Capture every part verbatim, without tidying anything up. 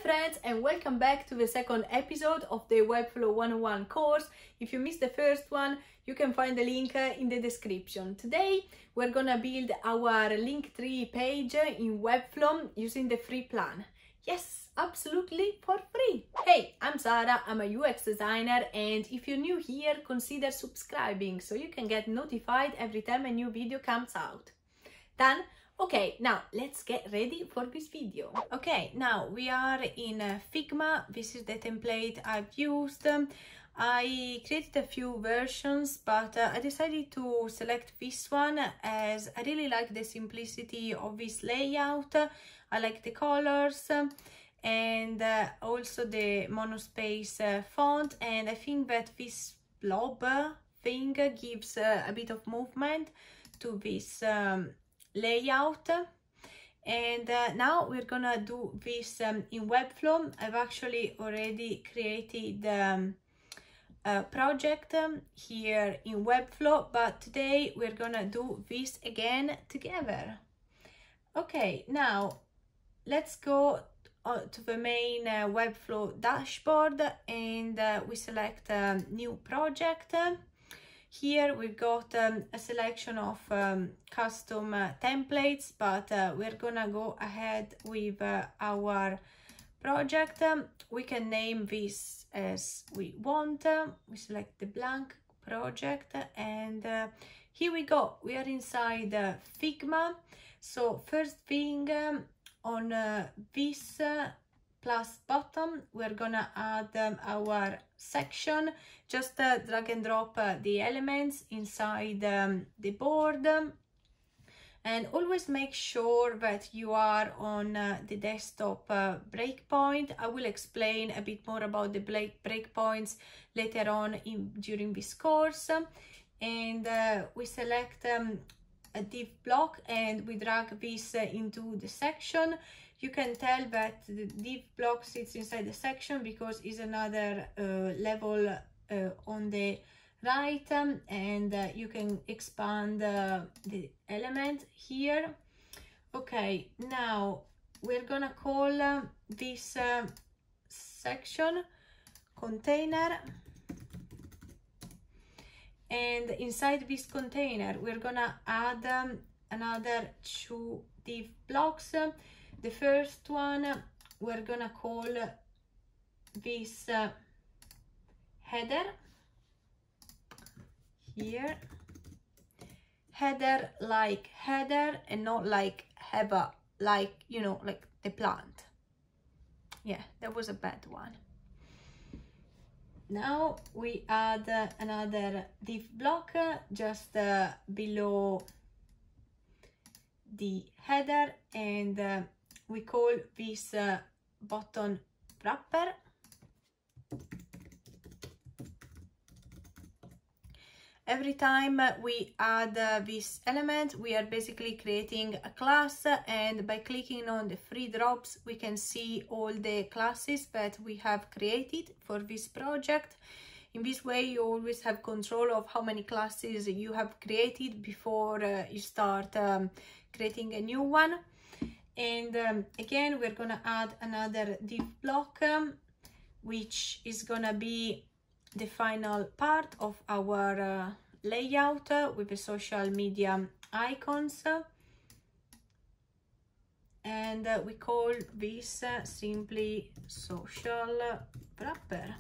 friends, and welcome back to the second episode of the Webflow one oh one course. If you missed the first one, you can find the link in the description. Today we're gonna build our Linktree page in Webflow using the free plan. Yes, absolutely for free. Hey, I'm Sara, I'm a U X designer, and if you're new here, consider subscribing so you can get notified every time a new video comes out. Done? Okay, now let's get ready for this video. Okay, now we are in uh, Figma. This is the template I've used. Um, I created a few versions, but uh, I decided to select this one as I really like the simplicity of this layout. I like the colors um, and uh, also the monospace uh, font, and I think that this blob thing gives uh, a bit of movement to this um, layout. And uh, now we're gonna do this um, in Webflow. I've actually already created um, a project um, here in Webflow, but today we're gonna do this again together. Okay, now let's go uh, to the main uh, Webflow dashboard, and uh, we select a um, new project. Here we've got um, a selection of um, custom uh, templates, but uh, we're gonna go ahead with uh, our project. Um, we can name this as we want. Uh, we select the blank project, and uh, here we go. We are inside uh, Figma. So first thing, um, on uh, this uh, plus button, we're gonna add um, our section. Just uh, drag and drop uh, the elements inside um, the board, um, and always make sure that you are on uh, the desktop uh, breakpoint. I will explain a bit more about the break breakpoints later on in during this course. And uh, we select um, a div block and we drag this uh, into the section. You can tell that the div block sits inside the section because it's another uh, level uh, on the right, um, and uh, you can expand uh, the element here. Okay, now we're gonna call uh, this uh, section container, and inside this container we're gonna add um, another two div blocks. The first one we're gonna call this uh, header here. Header like header and not like header, like, you know, like the plant. Yeah, that was a bad one. Now we add uh, another div block uh, just uh, below the header, and uh, we call this uh, button wrapper. Every time we add uh, this element, we are basically creating a class, and by clicking on the three drops, we can see all the classes that we have created for this project. In this way, you always have control of how many classes you have created before uh, you start um, creating a new one. And um, again, we're gonna add another div block, um, which is gonna be the final part of our uh, layout uh, with the social media icons, uh, and uh, we call this uh, simply social wrapper.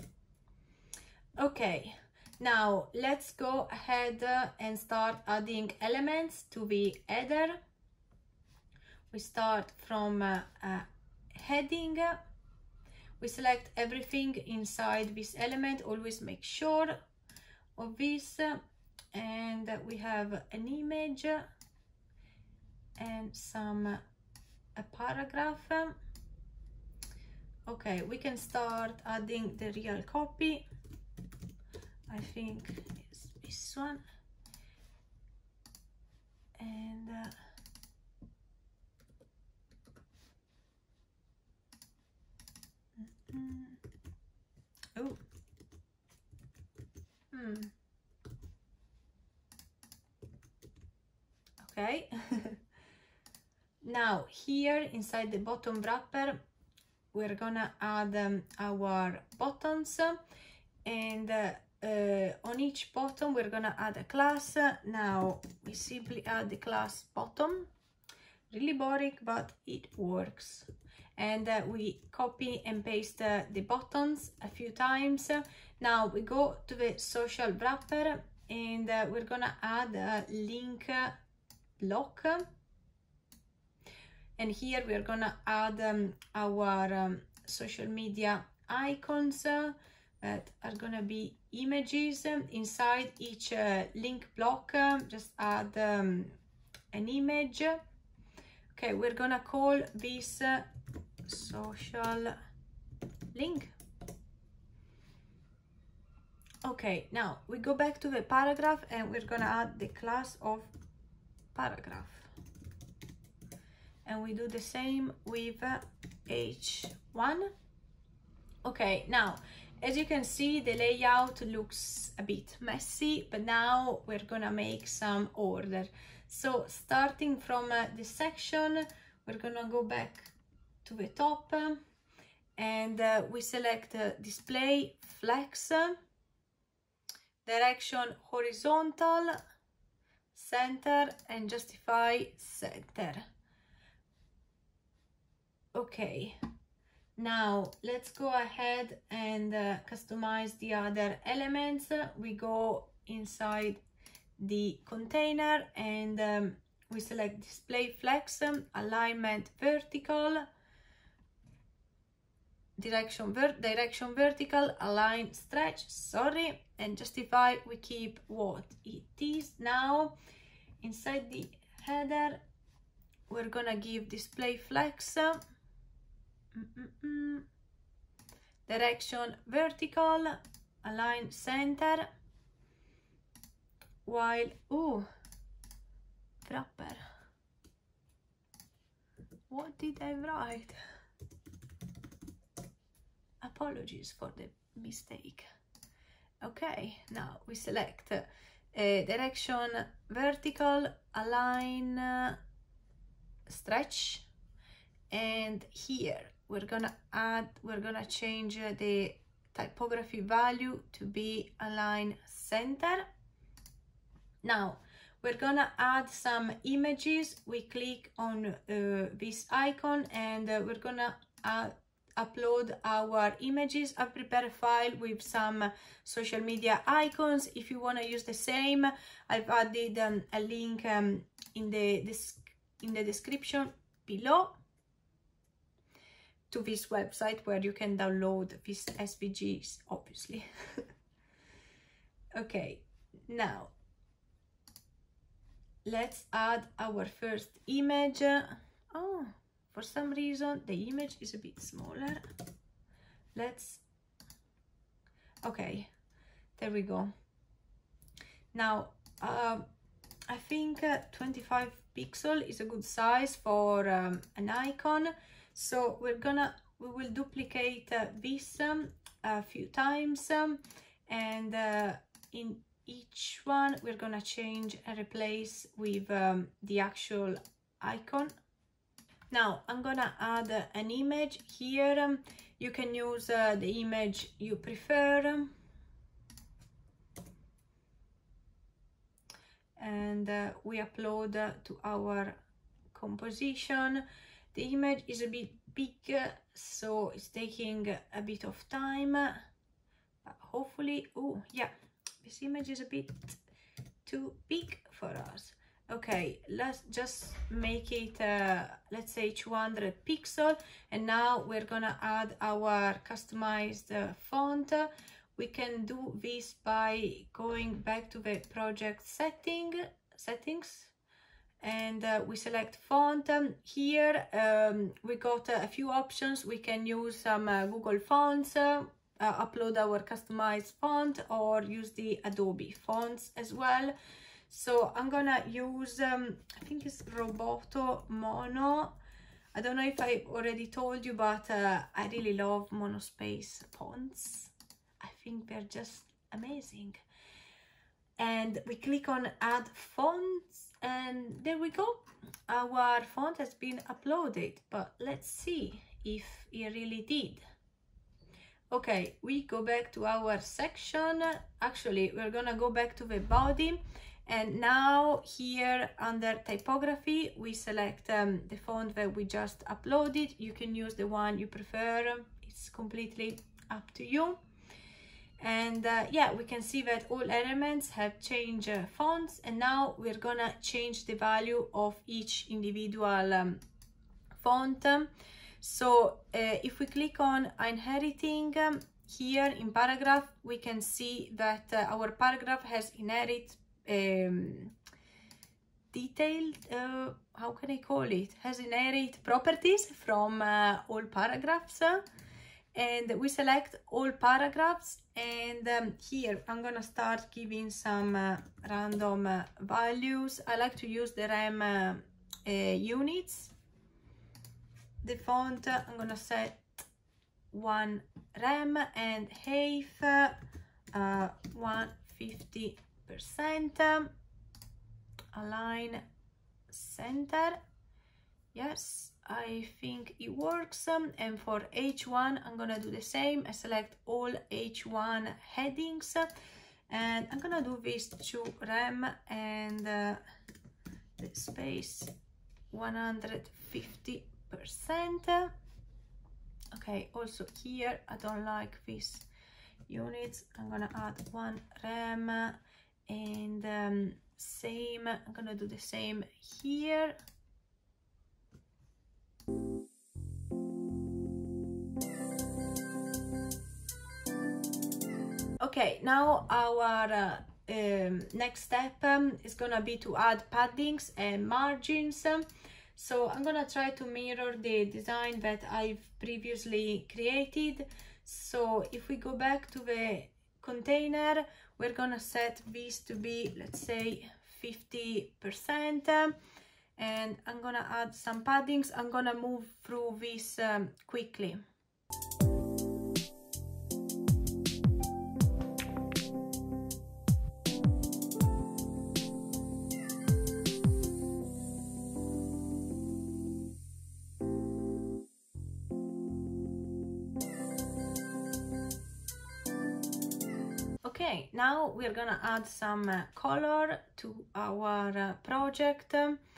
Okay, now let's go ahead uh, and start adding elements to the header. We start from uh, a heading. We select everything inside this element, always make sure of this, and we have an image and some a paragraph. Okay, we can start adding the real copy. I think it's this one, and uh, oh, hmm. Okay. Now here inside the bottom wrapper we're gonna add um, our buttons, and uh, uh, on each button we're gonna add a class. Now we simply add the class button. Really boring, but it works. And uh, we copy and paste uh, the buttons a few times. Now we go to the social wrapper, and uh, we're gonna add a link block, and here we're gonna add um, our um, social media icons uh, that are gonna be images. Inside each uh, link block, uh, just add um, an image. Okay, we're gonna call this uh, social link. Okay, now we go back to the paragraph, and we're gonna add the class of paragraph, and we do the same with uh, H one. Okay, now as you can see, the layout looks a bit messy, but now we're gonna make some order. So starting from uh, the section, we're gonna go back to the top, uh, and uh, we select uh, display flex, uh, direction horizontal, center, and justify center. Okay, now let's go ahead and uh, customize the other elements. We go inside the container, and um, we select display flex, um, alignment vertical, direction ver direction vertical, align stretch, sorry, and justify. We keep what it is. Now inside the header, we're gonna give display flex, uh, mm -mm -mm, direction vertical, align center, while ooh wrapper, what did I write? Apologies for the mistake. Okay, now we select uh, direction vertical, align uh, stretch, and here we're gonna add we're gonna change uh, the typography value to be align center. Now we're gonna add some images. We click on uh, this icon, and uh, we're gonna add upload our images. I prepare a file with some social media icons. If you want to use the same, I've added um, a link um, in the this in the description below to this website where you can download these S V Gs, obviously. Okay, now let's add our first image. Oh, for some reason the image is a bit smaller. Let's okay, there we go. Now uh, I think uh, twenty-five pixel is a good size for um, an icon, so we're gonna we will duplicate uh, this um, a few times, um, and uh, in each one we're gonna change and replace with um, the actual icon. Now I'm gonna add uh, an image here. Um, you can use uh, the image you prefer, and uh, we upload uh, to our composition. The image is a bit big, uh, so it's taking a bit of time, but hopefully, oh yeah, this image is a bit too big for us. Okay, let's just make it uh, let's say two hundred pixel, and now we're gonna add our customized uh, font. We can do this by going back to the project setting settings, and uh, we select font. Um, here um, we got uh, a few options. We can use some uh, Google fonts, uh, uh, upload our customized font, or use the Adobe fonts as well. So I'm gonna use um, I think it's Roboto Mono. I don't know if I already told you, but uh, I really love monospace fonts. I think they're just amazing. And we click on add fonts, and there we go. Our font has been uploaded, but let's see if it really did. Okay, we go back to our section. Actually, we're gonna go back to the body, and now here under typography we select um, the font that we just uploaded. You can use the one you prefer, it's completely up to you. And uh, yeah, we can see that all elements have changed uh, fonts, and now we're gonna change the value of each individual um, font. So uh, if we click on inheriting um, here in paragraph, we can see that uh, our paragraph has inherit um, detailed, uh, how can I call it, has inherit properties from uh, all paragraphs. And we select all paragraphs, and um, here I'm gonna start giving some uh, random uh, values. I like to use the rem uh, uh, units. The font, uh, I'm gonna set one rem, and height uh, one hundred fifty percent. Align center. Yes, I think it works. Um, and for H one, I'm gonna do the same. I select all H one headings, and I'm gonna do this to rem, and uh, the space one hundred fifty percent. Okay, also here I don't like these units. I'm gonna add one rem, and um, same, I'm gonna do the same here. Okay, now our uh, um, next step um, is gonna be to add paddings and margins. So I'm gonna try to mirror the design that I've previously created. So if we go back to the container, we're gonna set this to be, let's say, fifty percent. And I'm gonna add some paddings. I'm gonna move through this um, quickly. Okay, now we're gonna add some uh, color to our uh, project.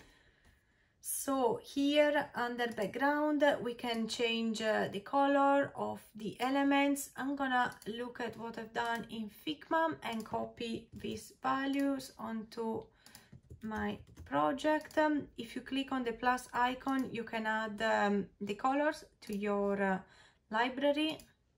So here under background, we can change uh, the color of the elements. I'm gonna look at what I've done in Figma and copy these values onto my project. Um, if you click on the plus icon, you can add um, the colors to your uh, library.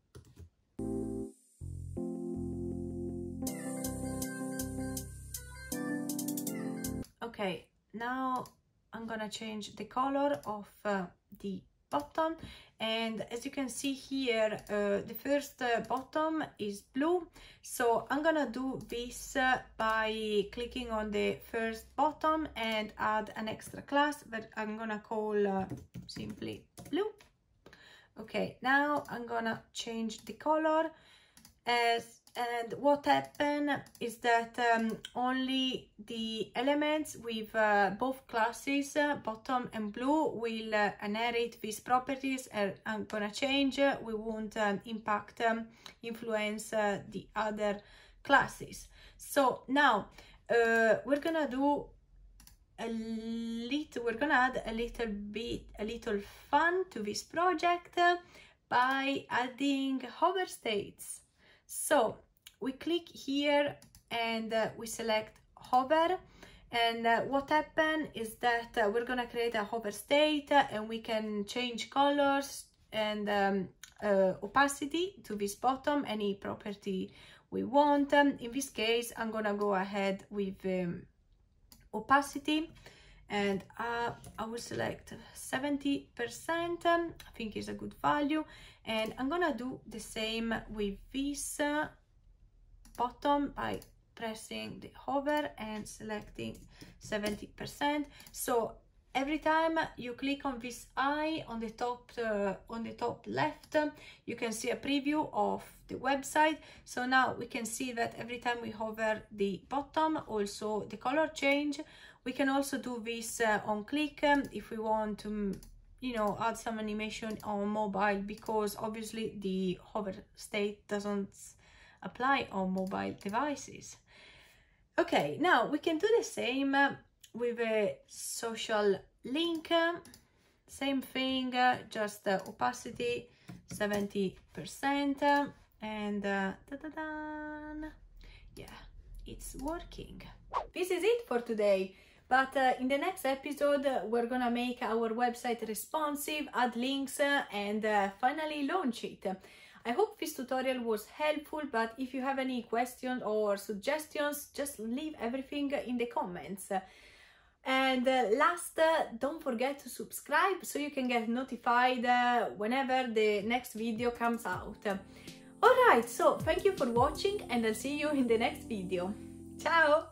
Okay, now I'm gonna change the color of uh, the bottom, and as you can see here, uh, the first uh, bottom is blue. So I'm gonna do this uh, by clicking on the first bottom and add an extra class that I'm gonna call uh, simply blue. Okay, now I'm gonna change the color as and what happened is that um, only the elements with uh, both classes, uh, bottom and blue, will uh, inherit these properties. And I'm gonna change. Uh, we won't um, impact, um, influence uh, the other classes. So now uh, we're gonna do a little. We're gonna add a little bit, a little fun to this project uh, by adding hover states. So we click here and uh, we select hover, and uh, what happened is that uh, we're gonna create a hover state, uh, and we can change colors and um, uh, opacity to this bottom, any property we want. Um, in this case, I'm gonna go ahead with um, opacity, and uh, I will select seventy percent. um, I think is a good value, and I'm gonna do the same with this uh, bottom by pressing the hover and selecting seventy percent. So every time you click on this eye on the top uh, on the top left, uh, you can see a preview of the website. So now we can see that every time we hover the bottom, also the color change. We can also do this uh, on click um, if we want to you know, add some animation on mobile, because obviously the hover state doesn't apply on mobile devices. Okay, now we can do the same uh, with a social link. Uh, same thing, uh, just uh, opacity seventy percent, uh, and uh, da -da -da. Yeah, it's working. This is it for today. But uh, in the next episode, uh, we're gonna make our website responsive, add links, uh, and uh, finally launch it. I hope this tutorial was helpful, but if you have any questions or suggestions, just leave everything in the comments. And uh, last, uh, don't forget to subscribe so you can get notified uh, whenever the next video comes out. Alright, so thank you for watching, and I'll see you in the next video. Ciao!